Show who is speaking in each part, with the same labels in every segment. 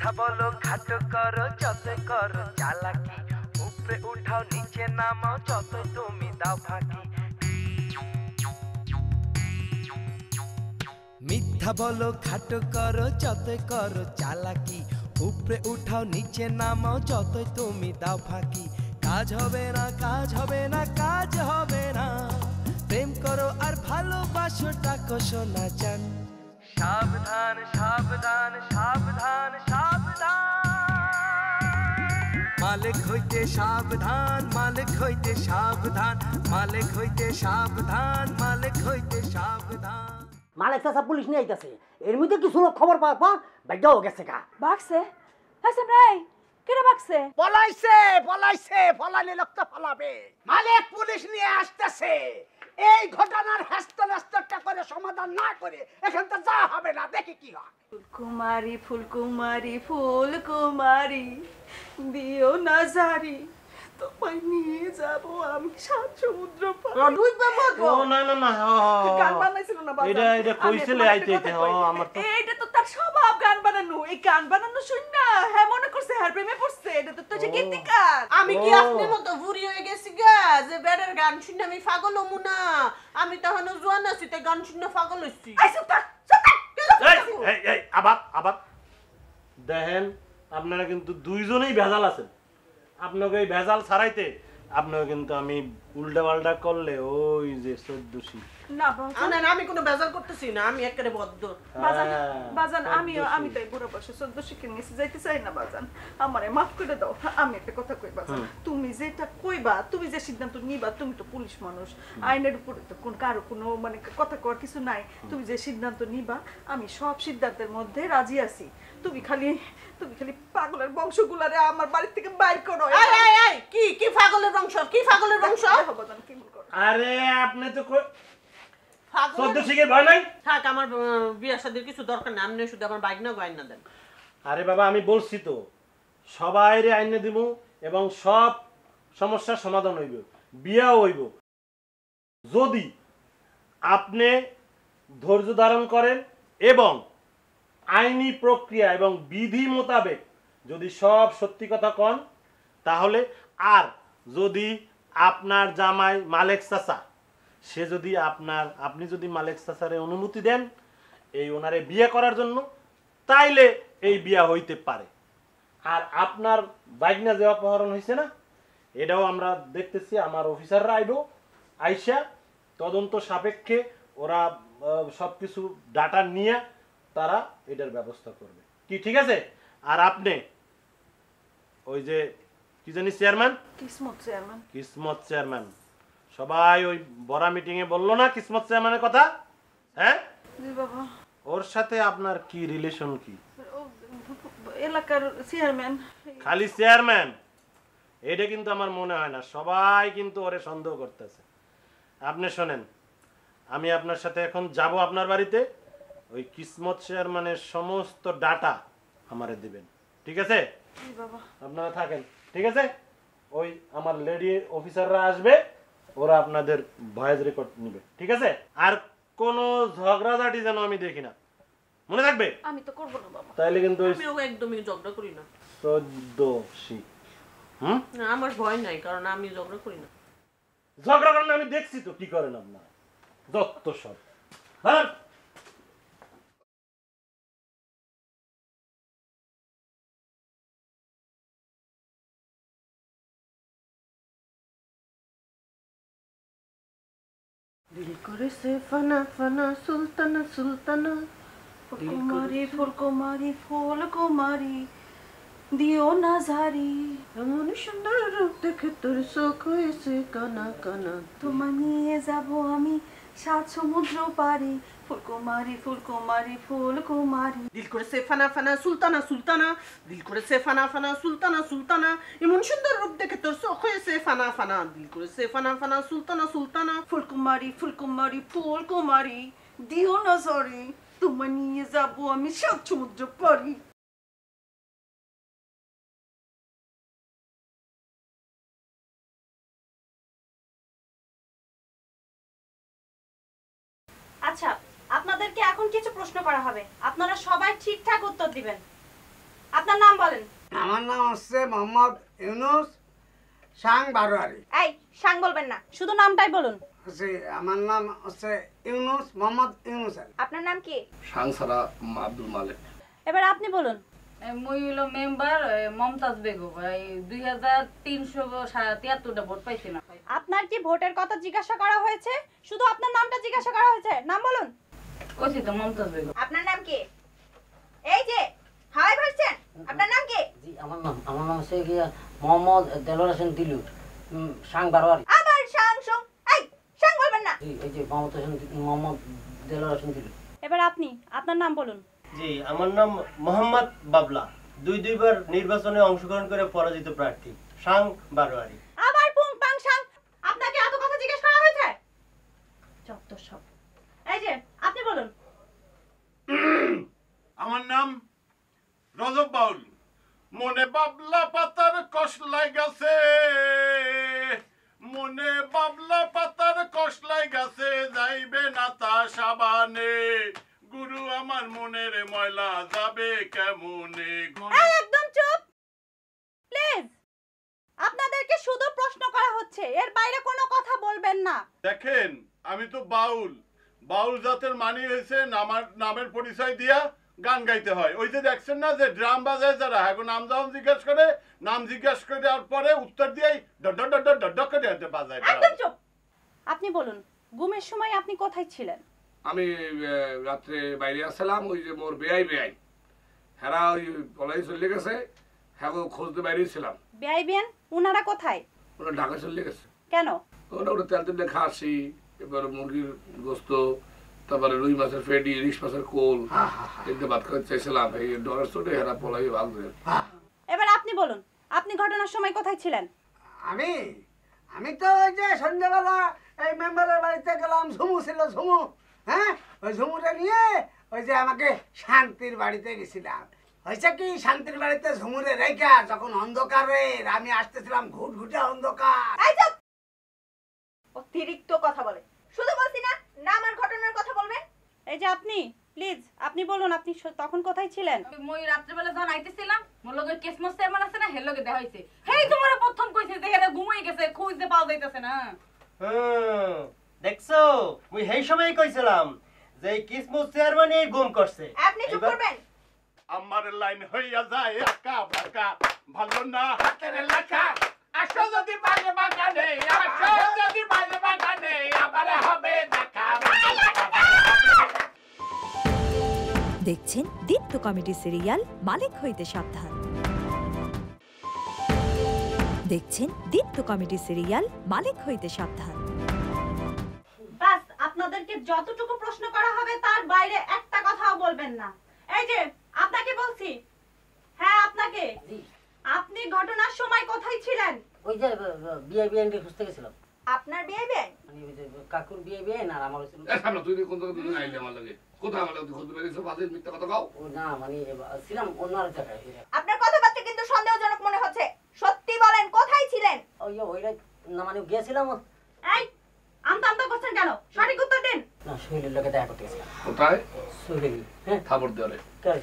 Speaker 1: মিথ্যা বলো খাটো করো যতই করো চালাকি উপরে উঠাও নিচে নামাও যতই তুমি দাও ফাঁকি মিথ্যা বলো খাটো করো যতই করো চালাকি উপরে উঠাও নিচে নামাও যতই তুমি দাও ফাঁকি কাজ হবে না কাজ হবে না কাজ হবে না প্রেম করো আর ভালোবাসো টাকো সোনা জান সাবধান সাবধান সাবধান সাবধান মালিক হইতে সাবধান মালিক হইতে সাবধান মালিক হইতে সাবধান মালিক হইতে সাবধান
Speaker 2: মালিক চাচা পুলিশ নিয়ে আইতাছে এর মধ্যে কিছু লোক খবর পাওয়ার পর বাইগাও গেছে গা
Speaker 3: বাকছে হাসান ভাই কেডা বাকছে
Speaker 2: পলাইছে ফলালে লোক তো ফলাবে মালিক পুলিশ নিয়ে আসতেছে এই ঘটনার হেস্তনেস্তটা করে সমাধান না করে এখান তো যা হবে না দেখি কি হয়
Speaker 3: ফুলকুমারী ফুলকুমারী ফুলকুমারী দিও না জারি তোমায় নিয়ে যাব আমি সাত সমুদ্র পার
Speaker 2: ডুববে মরবো
Speaker 4: না না না
Speaker 3: গান বানাইছিল না বাবা
Speaker 4: এটা কইছিলে আইতে আমার তো
Speaker 3: এটা তো তার স্বভাব গান বানানো এই গান বানানো শুন না হ্যাঁ মনে করছে হার প্রেমে পড়ছে এটা তো যে গীতিকার
Speaker 5: আমি কি আপনার মতো বুড়ি হয়ে গেছি গা যে বেড়ের গান শুনে আমি পাগল হমু না আমি তখন জোয়ান আছি তাই গান শুনে পাগল হইছি
Speaker 4: এই আবার দেখেন আপনারা কিন্তু দুইজনেই ভেজাল আছেন আপনাকে এই ভেজাল ছাড়াইতে আপনাকে কিন্তু আমি উল্টা পাল্টা করলে ওই যে 14
Speaker 3: না বাবা
Speaker 5: না আমি কোনো বেজাল করতেছি না আমি একেবারে বদ্ধ
Speaker 3: বাজান আমি তাই বুড়ো বয়সে 14 শিখে নিয়েছি যাইতে চাই না বাজান আমারে মাফ করে দাও আমি একটা কথা কই বাজান তুমি যেটা কইবা তুমি যে সিদ্ধান্ত নিবা তুমি তো পুলিশ মানুষ আইনের উপরে তো কারো কোনো মানে কথা কর কিছু নাই তুমি যে সিদ্ধান্ত নিবা আমি সব সিদ্ধান্তের মধ্যে রাজি আছি তুমি খালি পাগলের বংশগুলারে আমার বাড়ি থেকে বাইর করো
Speaker 5: এই কি পাগলের বংশ কি পাগলের বংশ
Speaker 3: বাজান কি বল কর
Speaker 4: আরে আপনি তো 14 শিখে ভয় নাই
Speaker 5: থাক আমার বিয়ে শাদীর কিছু দরকার নেই আপনি শুধু আমার বাইক না গাইন না দেন
Speaker 4: আরে বাবা আমি বলছি তো সবাইরে আইনে দিব এবং সব সমস্যার সমাধান হইব বিয়াও হইব যদি আপনি ধৈর্য ধারণ করেন এবং আইনি প্রক্রিয়া এবং বিধি মোতাবেক যদি সব সত্যি কথা কন তাহলে আর যদি আপনার জামাই মালেক চাচা সে যদি আপনি যদি মালেক চাচারে অনুমতি দেন এই ওনারে বিয়ে করার জন্য তাইলে এই বিয়া হইতে পারে আর আপনার বাইকনা যে অপহরণ হয়েছে না এটাও আমরা দেখতেছি আমার অফিসাররা আইবো আইসা তদন্ত সাপেক্ষে ওরা সবকিছু ডাটা নিয়ে তারা এটার ব্যবস্থা করবে কি ঠিক আছে আর আপনি ওই যে কি জানি চেয়ারম্যান কিসমত চেয়ারম্যান সবাই ওই বড় মিটিং এ বললো না কিসমত চেয়ারম্যানের কথা হ্যাঁ
Speaker 3: জি বাবা
Speaker 4: ওর সাথে আপনার কি রিলেশন কি
Speaker 3: এলাকার চেয়ারম্যান
Speaker 4: খালি চেয়ারম্যান এটা কিন্তু আমার মনে হয় না সবাই কিন্তু ওরে সন্দেহ করতেছে আপনি শুনেন আমি আপনার সাথে এখন যাব আপনার বাড়িতে ওই কিসমত চেয়ারম্যানের সমস্ত ডাটা আমারে দিবেন ঠিক আছে
Speaker 3: জি বাবা
Speaker 4: আপনারা থাকেন ঠিক আছে ওই আমার লেডি অফিসাররা আসবে ওরা আপনাদের ভয়েস রেকর্ড নেবে ঠিক আছে আর কোনো ঝগড়াঝাটি যেন আমি দেখি না মনে থাকবে
Speaker 3: আমি তো করব না বাবা
Speaker 4: তাইলে কিন্তু
Speaker 5: আমিও একদমই ঝগড়া করি না
Speaker 4: 14
Speaker 5: না আমার ভয় নাই কারণ আমি ঝগড়া করি না
Speaker 4: ঝগড়া করেন আমি দেখছি তো কি করেন আপনারা যত সব হ্যাঁ
Speaker 5: দিল করে সে ফানা ফানা সুলতানা সুলতানা
Speaker 3: ফুলকুমারী ফুলকুমারী ফুলকুমারী দিও না ঝারি
Speaker 5: এমন সুন্দর রূপ দেখে তোর চোখ হয়েছে কানা কানা
Speaker 3: তোমায় নিয়ে যাব আমি সাত সমুদ্র পারি ফুলকুমারী ফুলকুমারী ফুলকুমারী
Speaker 5: দিল করে সে ফানা ফানা সুলতানা সুলতানা দিল করে সে ফানা ফানা সুলতানা সুলতানা এমন সুন্দর রূপ দেখে তোর চোখ হয়েছে ফানা ফানা দিল করে সে ফানা ফানা সুলতানা সুলতানা
Speaker 3: ফুলকুমারী ফুলকুমারী ফুলকুমারী দিও না ঝারি তোমায় নিয়ে যাব আমি সাত সমুদ্র পারি
Speaker 6: আচ্ছা আপনাদেরকে এখন কিছু প্রশ্ন করা হবে আপনারা সবাই ঠিকঠাক উত্তর দিবেন আপনার নাম বলেন।
Speaker 2: আমার নাম হচ্ছে মোহাম্মদ ইউনুস সাং বারোয়ারি।
Speaker 6: এই সাং বলবেন না, শুধু নামটাই বলুন।
Speaker 2: আমার নাম হচ্ছে ইউনুস, মোহাম্মদ ইউনুস।
Speaker 6: আপনার নাম কি?
Speaker 7: সাং সারা আব্দুল মালেক।
Speaker 6: এবার আপনি বলুন।
Speaker 8: মই হলো মেম্বার মমতাজ বেগম, 2373টা ভোট পাইছিলাম।
Speaker 6: আপনার কি ভোটের কথা জিজ্ঞাসা করা হয়েছে? শুধু আপনার নামটা জিজ্ঞাসা করা হয়েছে, নাম বলুন।
Speaker 8: কইছি তো মমতাজ বেগম।
Speaker 6: আপনার নাম কি? এই যে হাই ভার্সেন, আপনার নাম কি?
Speaker 9: জি আমার নাম হচ্ছে কি মোহাম্মদ দেলোয়ার হোসেন দিলু, সাং বারোয়ারি।
Speaker 6: আবার সাং সং, এই সাং বলবেন না।
Speaker 9: জি এই যে মোহাম্মদ দেলোয়ার হোসেন দিলু।
Speaker 6: এবার আপনি আপনার নাম বলুন।
Speaker 10: জি আমার নাম মোহাম্মদ বাবলা, দুইবার নির্বাচনে অংশগ্রহণ করে পরাজিত প্রার্থী, সাং বারোয়ারি।
Speaker 6: আবার পুং পাং সাং, আপনাকে এত কথা জিজ্ঞেস করা হয়েছে? যত সব। এই যে আপনি বলুন।
Speaker 7: আমার নাম রজব বাউল, মনে বাবলা পাতার কষলাই গাছে, মনে বাবলা পাতার কষলাই গাছে, যাইবে না তা সাবানে, গুরু আমার মনের ময়লা যাবে কেমনে।
Speaker 6: এই একদম চুপ প্লিজ। আপনাদেরকে শুধু প্রশ্ন করা হচ্ছে, এর বাইরে কোনো কথা বলবেন না।
Speaker 7: দেখেন আমি তো বাউল, বাউল জাতের মানি হয়েছে নামের পরিচয় দিয়া গান গাইতে হয়। ওই যে দেখছেন না যে ড্রাম বাজায় যারা, এখন নাম জিজ্ঞেস করে, নাম জিজ্ঞেস করে দেওয়ার পরে উত্তর দিয়েই ডড ডড ডড ডড করে বাজায়।
Speaker 6: একদম চুপ। আপনি বলুন, গুমের সময় আপনি কোথায় ছিলেন?
Speaker 7: আমি রাত্রে বাইরে আসছিলাম, ওই যে মোর বেআই হেরা ওই পলাই চলে গেছে, হ্যাঁ খোঁজতে বাইরে ছিলাম।
Speaker 6: বেআইবিয়ান উনারা কোথায়?
Speaker 7: ওরা ঢাকা চলে গেছে।
Speaker 6: কেন?
Speaker 7: ওটা তেল তেলে খাসি, এবার মুরগির গোস্ত, তারপরে রুই মাছের ফেডি, ইলিশ মাছের কোল, এতে ভাত খাওয়াতে চাইছিলাম, এই ডলার চোটে হেরা পলাই ভাগবে।
Speaker 6: এবার আপনি বলুন, আপনি ঘটনার সময় কোথায় ছিলেন?
Speaker 2: আমি তো ওই যে সন্ধ্যাবেলা এই মেম্বারের বাড়িতে গেলাম, ঝুমু ছিল ঝুমু, হ্যাঁ ওই ঝুমুটা নিয়ে ওই যে আমাকে শান্তির বাড়িতে গেছিলাম। হয়েছে কি, শান্তির বাড়িতে ঝুমুরে রেখা যখন অন্ধকারের আমি আসতেছিলাম, ঘুটঘুটে অন্ধকার।
Speaker 6: অতিরিক্ত কথা বলে, শুধু বলছি না নাম আর ঘটনার কথা বলবেন। এই যে আপনি প্লিজ আপনি বলুন, আপনি তখন কোথায় ছিলেন?
Speaker 8: মই রাত্রিবেলা যখন আইতেছিলাম, মোর লগে কেসমস চেয়ারম্যান আছে না, হের লগে দেখা হইছে। হেই তোমার প্রথম কইছে যে হেরা ঘুমাই গেছে, খুঁজতে পাওয়া যাইতেছে না।
Speaker 10: দেখছো, মুই সেই সময় কইছিলাম যে কিসমুস চেয়ারম্যান এই গুম করছে।
Speaker 6: আপনি চুপ করবেন।
Speaker 7: আমার লাইন হইয়া যায় আকা বাকা, ভালো না হাতের লেখা, আসো যদি বাজে বাগানে, আসো যদি বাজে বাগানে, আবার হবে দেখা।
Speaker 11: দেখছেন দীপ্ত কমেডি সিরিয়াল মালেক হইতে সাবধান। দেখছেন দীপ্ত কমেডি সিরিয়াল মালেক হইতে সাবধান।
Speaker 6: বাস আপনাদেরকে যতটুকু প্রশ্ন করা হবে তার বাইরে একটা কথাও বলবেন না। এই যে আপনাকে বলছি, হ্যাঁ আপনাকে, আপনি ঘটনার সময় কোথায় ছিলেন?
Speaker 9: ওই যে বিআইবিএনকে খুঁজতে গেছিলাম।
Speaker 6: আপনার বিয়ে বিয়ে?
Speaker 9: মানে ওই যে কাকুর বিআইবিএন আর আমার হচ্ছে
Speaker 7: সামনে তুই কোন জায়গায় আইলে আমার লাগে, কোথায় আমার লাগে খুঁজতে পেরেছো, বাজে মিথ্যা কথা কও।
Speaker 9: ও না মানে ছিলাম অন্য আর জায়গায়।
Speaker 6: আপনার কথাবার্তা কিন্তু সন্দেহজনক মনে হচ্ছে, সত্যি বলেন কোথায় ছিলেন?
Speaker 9: ওইটা না মানে গিয়েছিলাম।
Speaker 6: এই আমতা আমতা করছেন কেন? সঠিক উত্তর দিন।
Speaker 9: না সোহেলের লোকে দেখা করতে গেছিলাম।
Speaker 7: কোথায়?
Speaker 9: সোহেল। হ্যাঁ
Speaker 7: থাপড় দেওয়ারে।
Speaker 9: কার?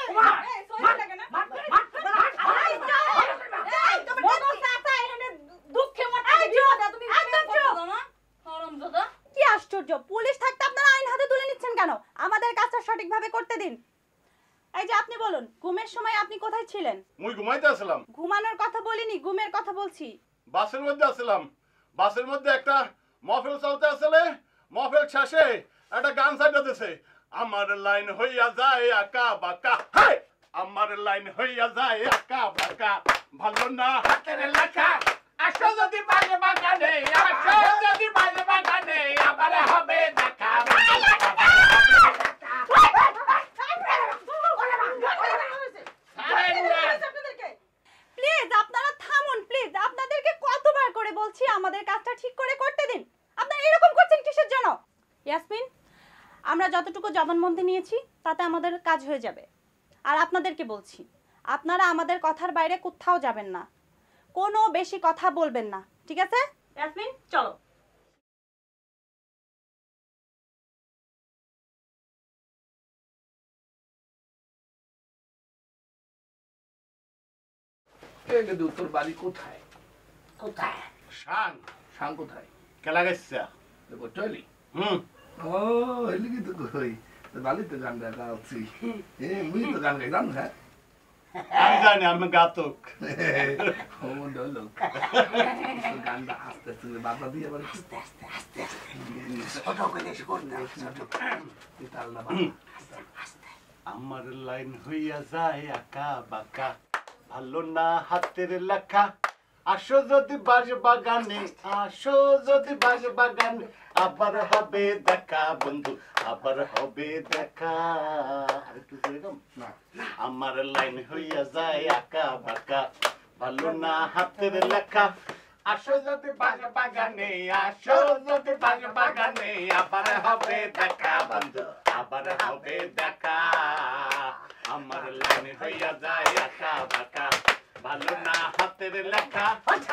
Speaker 6: কি আশ্চর্য, পুলিশ থাকতে আপনারা আইন হাতে তুলে নিচ্ছেন কেন? আমাদের কাজটা সঠিকভাবে করতে দিন। এই যে আপনি বলুন, ঘুমের সময় আপনি কোথায় ছিলেন?
Speaker 7: মুই ঘুমাইতে আসলাম।
Speaker 6: ঘুমানোর কথা বলিনি, ঘুমের কথা বলছি।
Speaker 7: বাসের মধ্যে আসলাম, বাসের মধ্যে একটা মহফিল চলতে আসলে, মহফিল শেষে একটা গান ছাইতেছে, আমার লাইন হইয়া যায় আকা বাকা, হাই আমার লাইন হইয়া যায় আকা বাকা, ভালো না হাতের লেখা, আসো যদি বাজে বাগানে, আসো যদি বাজে বাগানে, আবার হবে দেখা।
Speaker 6: প্লিজ আপনারা থামুন, প্লিজ আপনাদেরকে কতবার করে বলছি আমাদের কাজটা ঠিক করে করতে দিন। আপনারা এরকম করছেন কিসের জন্য? ইয়াসমিন, আমরা যতটুকু জবানবন্দি নিয়েছি তাতে আমাদের কাজ হয়ে যাবে। আর আপনাদেরকে বলছি, আপনারা আমাদের কথার বাইরে কোথাও যাবেন না, কোনো বেশি কথা বলবেন না, ঠিক আছে? ইয়াসমিন চলো।
Speaker 12: কিন্তু তোর বাড়ি কোথায়?
Speaker 2: কোথায়?
Speaker 7: শান
Speaker 12: শান কোথায়?
Speaker 7: কেলা গেছা
Speaker 12: টয়লি? ও এলি কি তো কই বাড়িতে গান গাওয়া আছি। মুই তো গান গাই জানো? হ্যাঁ
Speaker 7: আমি জানি আমি গাতক।
Speaker 12: ও লোক গানটা আস্তে আস্তে বাধা দিয়ে আবার আস্তে আস্তে আস্তে আস্তে ছোট করে করতে ছোট তাল না আস্তে আস্তে।
Speaker 7: আমার লাইন হইয়া যায় আঁকা বাঁকা, ভালো না হাতের লেখা। আসো যদি বাজ বাগানে, আসো যদি বাজ বাগানে, আবার হবে দেখা বন্ধু, আবার হবে দেখা। আরেকটু এরকম না। আমার লাইন হইয়া যায় আঁকা বাঁকা, ভালো না হাতের লেখা। আসো যদি বাজ বাগানে, আসো যদি বাজ বাগানে, আবার হবে দেখা বন্ধু, আবার হবে দেখা। আমার লাইন হইয়া যায় আঁকা বাঁকা, ভালো না হাতের লেখা।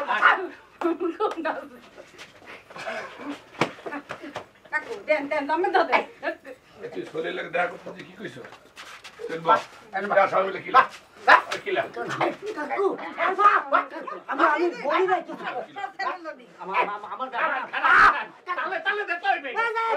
Speaker 8: দেন দেন দমে দাও দেন।
Speaker 12: তুই শরীর লাগে দেখা করতে কি কইছো? চলবো যা সব মিলে কিলা কিলা
Speaker 2: কাকু আমি বলি নাই তো আমার
Speaker 7: তালে তালে দে তইবে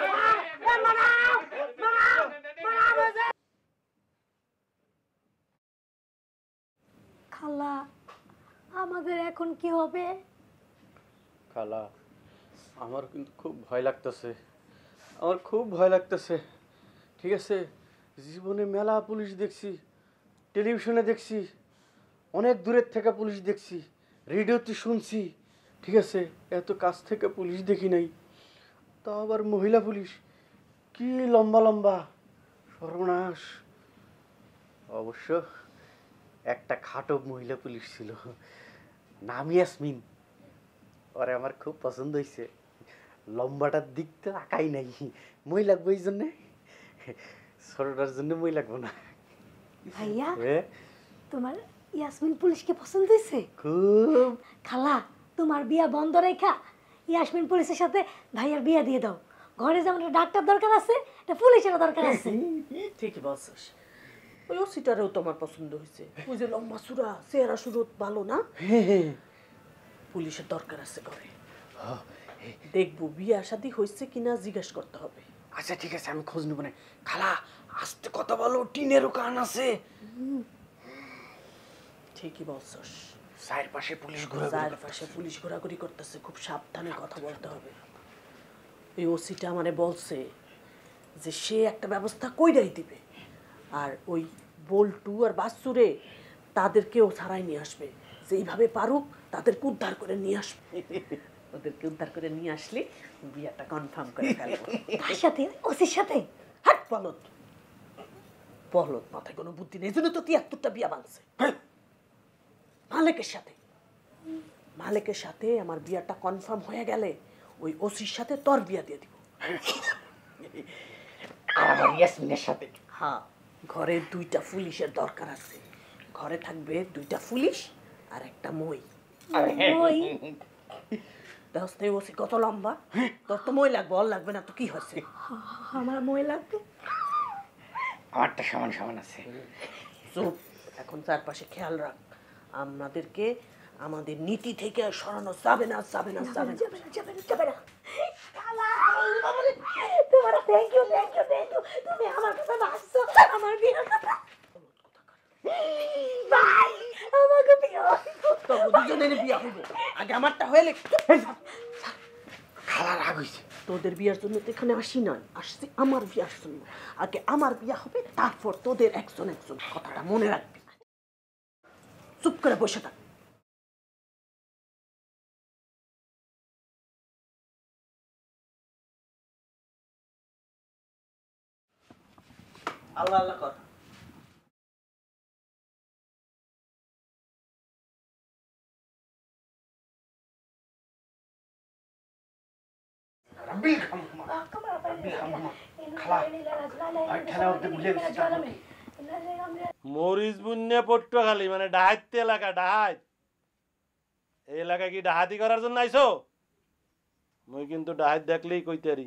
Speaker 13: খালা আমাদের এখন কি হবে?
Speaker 14: খালা আমার কিন্তু খুব ভয় লাগতেছে, আমার খুব ভয় লাগতেছে। ঠিক আছে, জীবনে মেলা পুলিশ দেখছি, টেলিভিশনে দেখছি, অনেক দূরের থেকে পুলিশ দেখছি, রেডিওতে শুনছি। ঠিক আছে, এত কাছ থেকে পুলিশ দেখি নাই। তা আবার মহিলা পুলিশ, কি লম্বা লম্বা, সর্বনাশ। অবশ্য একটা খাটো মহিলা পুলিশ ছিল, নাম ইয়াসমিন। ওরে আমার খুব পছন্দ হয়েছে। লম্বাটার দিক তো আঁকাই নাই, মই লাগবো এই জন্যে, ছোটটার জন্য মই লাগবো না।
Speaker 13: ভাইয়া তোমার ইয়াসমিন পুলিশকে পছন্দ হয়েছে?
Speaker 14: খুব।
Speaker 13: খালা তোমার বিয়া বন্ধ রেখা ইয়াসমিন পুলিশের সাথে ভাইয়ার বিয়া দিয়ে দাও। ঘরে যেমন একটা ডাক্তার দরকার আছে, একটা পুলিশের দরকার আছে।
Speaker 5: ঠিকই বলছিস। ওই ওসিটারেও তোমার পছন্দ হয়েছে। ওই যে লম্বা সুরা, চেহারা সুরত ভালো না? পুলিশের দরকার আছে ঘরে। দেখবো বিয়া শাদী হয়েছে কিনা জিজ্ঞেস করতে হবে।
Speaker 14: আচ্ছা ঠিক আছে, আমি খোঁজ নেবো না। খালা আস্তে কথা বলো, টিনেরও কান আছে।
Speaker 5: ঠিকই বলছস,
Speaker 14: চারপাশে পুলিশ
Speaker 5: ঘোরাঘুরি করতেছে, খুব সাবধানে কথা বলতে হবে। এই ওসিটা মানে বলছে যে সে একটা ব্যবস্থা কইরাই দিবে, আর ওই বল্টু আর বাসুরে তাদেরকেও ছাড়াই নিয়ে আসবে। যেইভাবে পারুক তাদেরকে উদ্ধার করে নিয়ে আসবে। ওদেরকে উদ্ধার করে নিয়ে আসলে বিয়াটা কনফার্ম করে ফেলবো।
Speaker 13: তার সাথে ওসির সাথে?
Speaker 5: হাট বলত বলত, মাথায় কোনো বুদ্ধি নেই। জন্য তো ৭৩টা বিয়া ভাঙছে। মালেকের সাথে আমার বিয়াটা কনফার্ম হয়ে গেলে ওই ওসির সাথে তোর বিয়া দিয়ে দিব।
Speaker 14: আর আমার ইয়াসমিনের সাথে?
Speaker 5: হ্যাঁ, ঘরে 2টা পুলিশের দরকার আছে। ঘরে থাকবে 2টা পুলিশ আর একটা মই। দেখতে ওসি কত লম্বা, তোর তো মই লাগবে, ওর লাগবে না তো কি হয়েছে?
Speaker 13: আমার মই লাগবে।
Speaker 14: আমারটা সমান সমান আছে।
Speaker 5: চুপ, এখন চারপাশে খেয়াল রাখ। আমাদেরকে আমাদের নীতি থেকে সরানো যাবে না, যাবে না, যাবে না, যাবে না, যাবে না, যাবে না।
Speaker 13: তোমার thank you, thank you, thank you. তুমি আমার কথা ভাবছো, আমার বিয়ের কথা। ভাই আমাকে বিয়ে
Speaker 5: তো দুজনের বিয়ে হইবে, আগে আমারটা হইলে।
Speaker 14: খালা রাগ হইছে।
Speaker 5: তোদের বিয়ের জন্য তো এখানে আসি নাই, আসছি আমার বিয়ার জন্য। আগে আমার বিয়া হবে, তারপর তোদের একজন একজন। কথাটা মনে রাখবি। চুপ করে বসে থাক। আল্লাহ আল্লাহ কর।
Speaker 4: মরিচ বুন্নে পট্টখালি মানে ডাহাইতে এলাকা, ডাহাইত। এই এলাকা কি ডাহাতি করার জন্য আইছো? মই কিন্তু ডাহাইত দেখলেই কইতারি।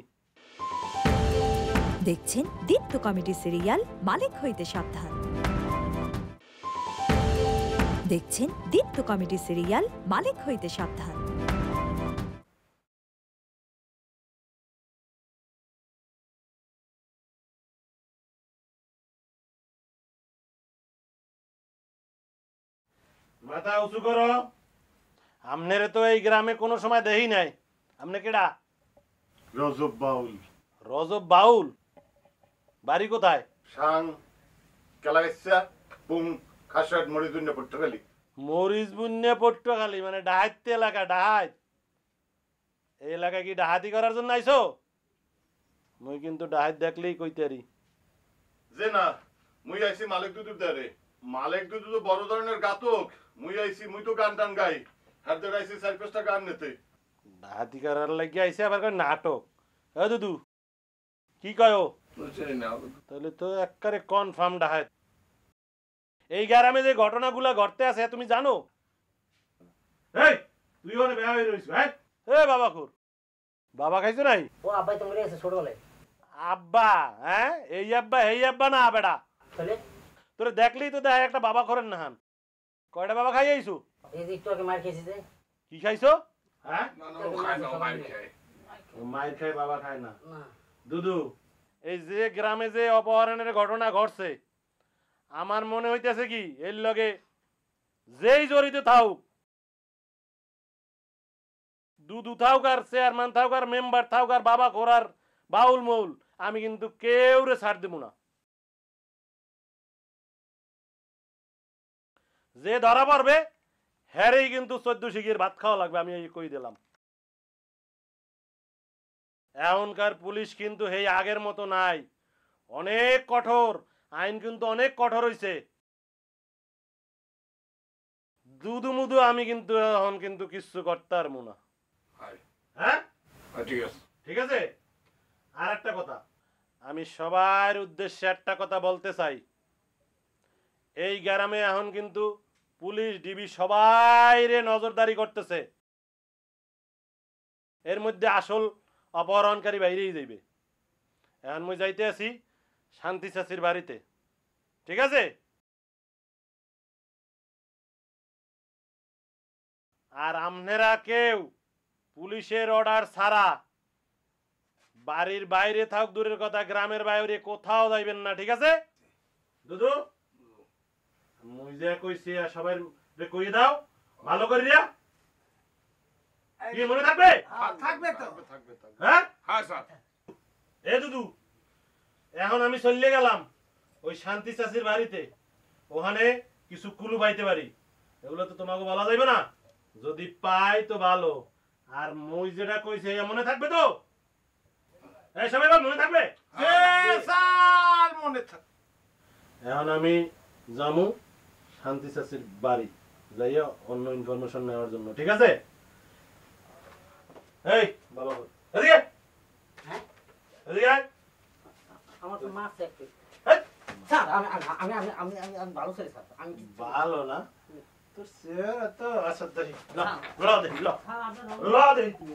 Speaker 11: দেখছেন দীপ্ত কমেডি সিরিয়াল মালেক হইতে সাবধান। দেখছেন দীপ্ত কমেডি সিরিয়াল মালেক হইতে সাবধান।
Speaker 4: মাথা উঁচু করো। আমনেরে তো এই গ্রামে কোনো সময় দেই নাই। আমনে কেডা?
Speaker 7: রজব বাউল।
Speaker 4: রজব বাউল? বাড়ি কোথায়?
Speaker 7: সাং কেলাইসা পুং খাসাট মরিজুন্না পট্টখালি।
Speaker 4: মরিজবুন্নে পট্টখালি মানে ডাহাইতে এলাকা, ডাহাইত। এই এলাকায় কি ডাহাতি করার জন্য আইছো? মুই কিন্তু ডাহাইত দেখলেই কইতারি।
Speaker 7: যে না, মুই আইছি মালেক দুদুর দারে। মালেক দুদু তো বড় ধরনের গাতক। মুই আইছি, মুই তো গান টান গাই। হাতে আইছি 4-5টা গান নিতে।
Speaker 4: ডাহাতি করার লাগি আইছে আবার কয় নাটক। এ দুদু কি কয়? তাহলে তো একবারে কনফার্ম ডাহাত। এই গ্রামে যে ঘটনাগুলো ঘটতে আছে তুমি জানো? এই তুই ওখানে বেয়া হয়ে রইছিস, হ্যাঁ? এ বাবা খুর, বাবা খাইছো নাই?
Speaker 9: ও আব্বাই তো মরে গেছে ছোটবেলে।
Speaker 4: আব্বা? হ্যাঁ, এই আব্বা এই আব্বা না বেটা।
Speaker 9: তাহলে
Speaker 4: তোরে দেখলেই তো দেখ একটা বাবা করেন না। হান কয়টা বাবা খাই আইছো?
Speaker 9: এই যে একটু আগে মার খেয়েছি যে।
Speaker 4: কি খাইছো? হ্যাঁ,
Speaker 12: মায়ের খায়
Speaker 4: বাবা খায় না। দুদু, এই যে গ্রামে যে অপহরণের ঘটনা ঘটছে, আমার মনে হইতেছে কি এর লগে যেই জড়িত থাকুক, দুদু থাকুক আর চেয়ারম্যান থাকুক আর মেম্বার থাকুক আর বাবা করার বাউল মৌল, আমি কিন্তু কেউ রে ছাড় দেব না। যে ধরা পড়বে হ্যারেই কিন্তু 14 শিগির ভাত খাওয়া লাগবে, আমি এই কই দিলাম। এখনকার পুলিশ কিন্তু এই আগের মতো নাই, অনেক কঠোর। আইন কিন্তু অনেক কঠোর হইছে। দুদু মুদু আমি কিন্তু এখন কিন্তু কিছু করতে পারবো না। হ্যাঁ ঠিক আছে। আর একটা কথা, আমি সবার উদ্দেশ্যে একটা কথা বলতে চাই। এই গ্রামে এখন কিন্তু পুলিশ ডিবি সবাই রে নজরদারি করতেছে। এর মধ্যে আসল অপহরণকারী বাইরেই যাইবে। এখন মই যাইতে আছি শান্তি চাচির বাড়িতে, ঠিক আছে? আর আমনেরা কেউ পুলিশের অর্ডার ছাড়া বাড়ির বাইরে থাক, দূরের কথা গ্রামের বাইরে কোথাও যাইবেন না, ঠিক আছে? দুদু মুই যে কইছি সবাই কইয়ে দাও ভালো করিয়া। কি মনে থাকবে?
Speaker 2: থাকবে তো।
Speaker 4: হ্যাঁ হ্যাঁ স্যার। এ দুদু, এখন আমি চলে গেলাম ওই শান্তি চাচির বাড়িতে। ওখানে কিছু কুলু পাইতে পারি, এগুলো তো তোমাকে বলা যাইবে না। যদি পাই তো ভালো, আর মই যেটা কইছে মনে থাকবে তো? এই সবাই মনে থাকবে?
Speaker 7: স্যার মনে থাকবে।
Speaker 4: এখন আমি যামু শান্তি চাচির বাড়ি, যাইয়া অন্য ইনফরমেশন নেওয়ার জন্য, ঠিক আছে? এই বাবা এদিকে,
Speaker 9: হ্যাঁ
Speaker 4: এদিকে আয়।
Speaker 9: আমার তো মাছ একটু স্যার, আমি আমি আমি আমি আমি ভালো ছেলে স্যার। আমি
Speaker 4: ভালো না তো স্যার তো আচ্ছা দেখি লড়া দেখি লড়া দেখি।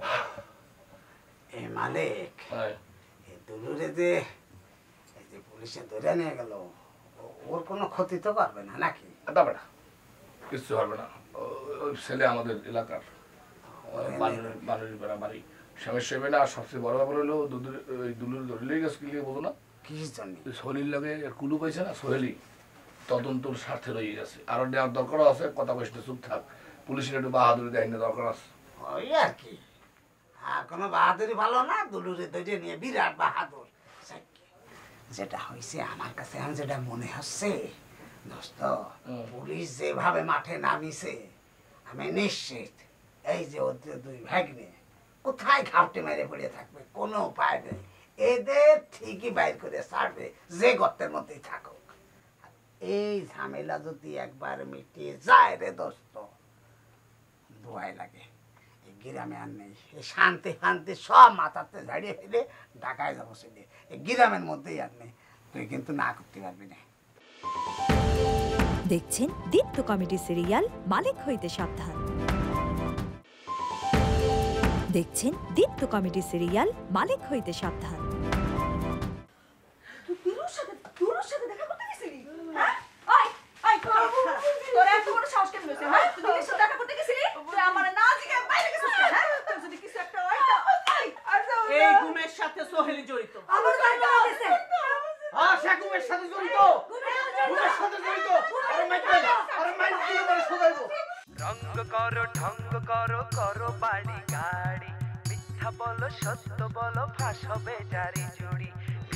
Speaker 2: এ মালিক, এ দুলুরে যে এই যে পুলিশে ধরে নিয়ে গেল, ওর কোনো ক্ষতি তো করবে না নাকি?
Speaker 12: না বেটা, কিছু হবে না। ওই ছেলে আমাদের এলাকার বাড়ির বাড়ি সমস্যা হবে না। আর সবচেয়ে বড় ব্যাপার হলো দুলুর ধরলেই গেছে, কি বোঝো না?
Speaker 2: কিসের জন্য?
Speaker 12: সোহেলির লাগে কুলু পাইছে না, সোহেলি তদন্তর স্বার্থে রয়ে গেছে। আরো নেওয়ার দরকার আছে, কথা বসতে চুপ থাক। পুলিশের একটু বাহাদুরি দেয় না, দরকার আছে।
Speaker 2: ওই আর কি, আর কোনো বাহাদুরি ভালো না। দুলুরে ধরে নিয়ে বিরাট বাহাদুর। যেটা হয়েছে আমার কাছে এখন যেটা মনে হচ্ছে দোস্ত, পুলিশ যেভাবে মাঠে নামিছে, আমি নিশ্চিত এই যে ওদের দুই ভাগ্নে কোথায় ঘাপটে মেরে পড়ে থাকবে, কোনো উপায় নেই। এদের ঠিকই বাইর করে ছাড়বে, যে গর্তের মধ্যেই থাকুক। এই ঝামেলা যদি একবার মিটিয়ে যায় রে দোস্ত, দোয়াই লাগে এই গ্রামে আর নেই। এই শান্তি শান্তি সব মাথাতে ঝাড়িয়ে ফেলে ঢাকায় যাবো সেদিন। এই গ্রামের মধ্যেই আর নেই, তুই কিন্তু না করতে পারবি না।
Speaker 11: দেখছেন দীপ্ত কমেডি সিরিয়াল মালেক হইতে সাবধান। দেখছেন দীপ্ত কমেডি সিরিয়াল মালেক হইতে সাবধান।
Speaker 3: তুই দুলুর সাথে দেখা করতে গেছিলি? হ্যাঁ? আয় আয় তোর এত বড় সাহস কেন হইছে হ্যাঁ তুই নিজে দেখা করতে গেছিলি তুই আমারে না জিগে বাইরে গেছিস হ্যাঁ তোর যদি কিছু একটা হয়
Speaker 5: এই গুমের সাথে সোহেলি জড়িত
Speaker 13: আমার গাড়িটা আছে
Speaker 9: হ্যাঁ সে গুমের সাথে জড়িত গুমের সাথে জড়িত আরে মাইক দিয়ে বলে শোনাইবো
Speaker 1: রঙ্গ করো ঢঙ্গ করো করো বাড়ি গাড়ি মিথ্যা বলো সত্য বলো ফাঁস হবে জারি জুড়ি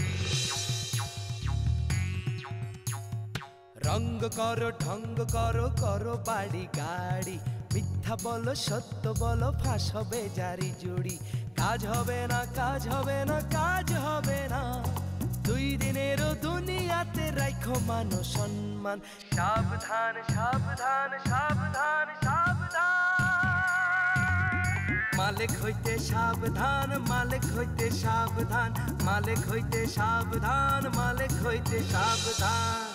Speaker 1: রঙ্গ করো ঢঙ্গ করো করো বাড়ি গাড়ি মিথ্যা বলো সত্য বলো ফাঁস হবে জারি জুড়ি কাজ হবে না কাজ হবে না কাজ হবে না দুই দিনেরও দুনিয়াতে রাখো মানো সম্মান সাবধান সাবধান সাবধান সাবধান মালিক হইতে সাবধান মালিক হইতে সাবধান মালিক হইতে সাবধান মালিক হইতে সাবধান